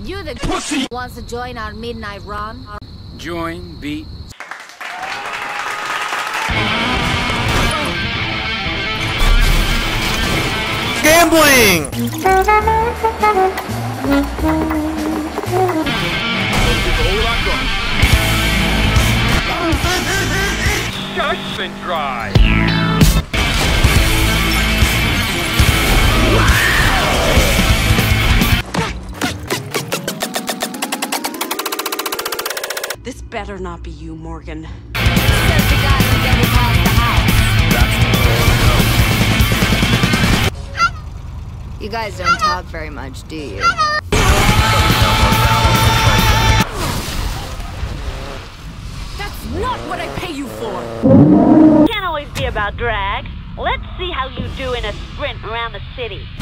You the pussy wants to join our midnight run? Join, beat. Gambling! Shush and dry. This better not be you, Morgan. Says the guy who never passed the house. You guys don't talk very much, do you? That's not what I pay you for! Can't always be about drag. Let's see how you do in a sprint around the city.